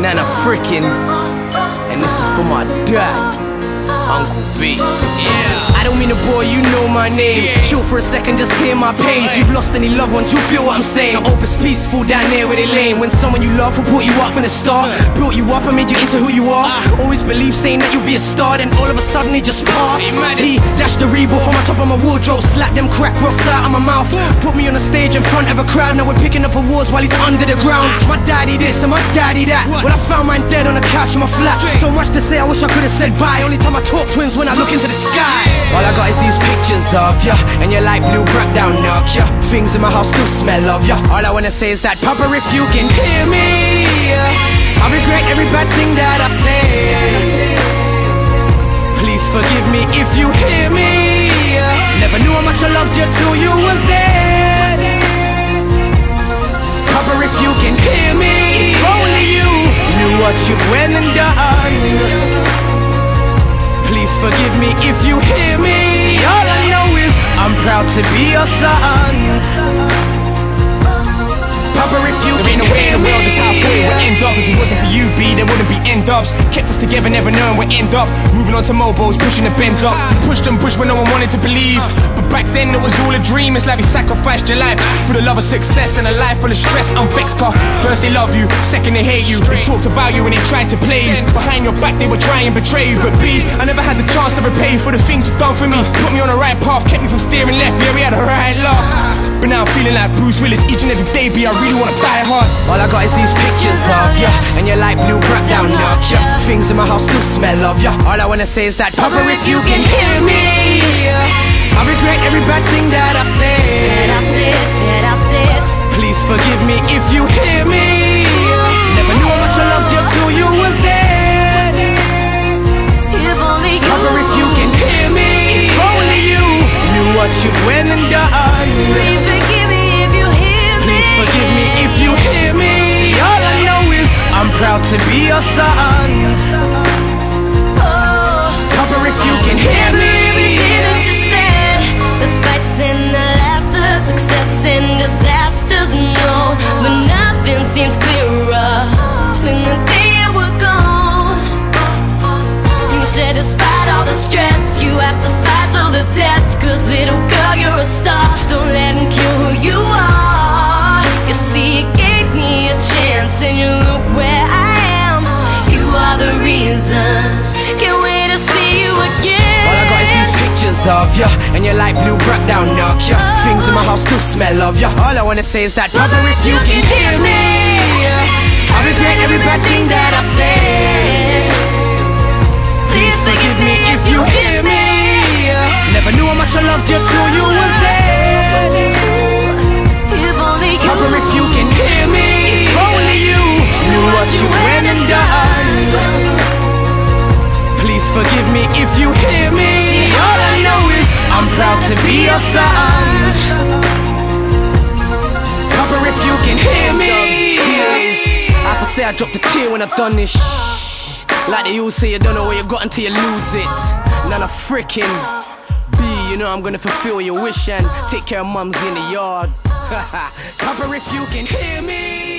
Nana freaking, and this is for my dad, Uncle B. Yeah. I don't mean to bore you, know my name. Chill for a second, just hear my pain. If you've lost any loved ones, you feel what I'm saying. I hope it's peaceful down there where they lane. When someone you love who brought you up from the start, built you up and made you into who you are. Always believe saying that you'll be a star, then all of a sudden he just passed. He lashed the Reebok from my top of my wardrobe, slapped them crack rocks out of my mouth, put me on a stage in front of a crowd. Now we're picking up awards while he's under the ground. My daddy this and my daddy that. When I found mine dead on the couch in my flat, so much to say I wish I could have said bye. Only time I talk to him's when I look into the sky. All I got is these pictures of ya, and your light blue crackdown knock ya. Things in my house still smell of ya. All I wanna say is that, Papa, if you can hear me, I regret every bad thing that I say. Please forgive me if you hear me. Never knew how much I loved you till you was dead. Papa, if you can hear me, if only you knew what you went and done. Please forgive me if you hear me. See, all I know is I'm proud to be your son. Papa, if you there ain't no way in the world this how I thought it would end up. If it wasn't for you, B, there wouldn't be end ups. Kept us together, never knowing we'd end up. Moving on to mobiles, pushing the bends up. We pushed and pushed when no one wanted to believe. But back then it was all a dream. It's like we sacrificed your life for the love of success and a life full of stress. I'm vexed, car. First they love you, second they hate you. They talked about you when they tried to play you. Behind your back they would try and betray you. But B, I never had the chance to repay you for the things you've done for me. Put me on the right path, kept me from steering left. Yeah, we had a right laugh. But now I'm feeling like Bruce Willis each and every day, B. I really wanna die hard. All I got is these pictures of ya, and your light blue crackdown knock ya. Things in my house still smell of ya. All I wanna say is that, Papa, if you can hear me, I regret every bad thing that I said. Please forgive me if you hear me. Never knew how much I loved you till you was dead. Papa, if you can hear me, if only you knew what you went and done. Please forgive me if you hear me. Please forgive me if you hear me. See, all I know is I'm proud to be your son. Papa, if you can hear me. Everything that you said, the fights and the laughter, success and disasters, no, but nothing seems clearer than the day we're gone. You said despite all the stress, you have to fight till the death. Cause little girl, you're a star, don't let him kill who you are. You see, it gave me a chance, and you look where I am. You are the reason, can't wait to see you again. All I got is these pictures of ya, and your light blue crackdown knock ya. Things in my house still smell of ya. All I wanna say is that, Papa, if you can hear me, I regret every bad thing that I said. Please forgive me if you hear me. Never knew how much I loved you till you was dead. If only you, Papa, if you can hear me, if only you knew what you went and done. Please forgive me if you hear me. See, all I know is I'm proud to be your son. Papa, if you can hear me. I have to say I dropped a tear when I done this. Like they all say, you don't know where you got until you lose it. Nana freaking B, you know I'm gonna fulfill your wish and take care of mums in the yard. Papa, if you can hear me.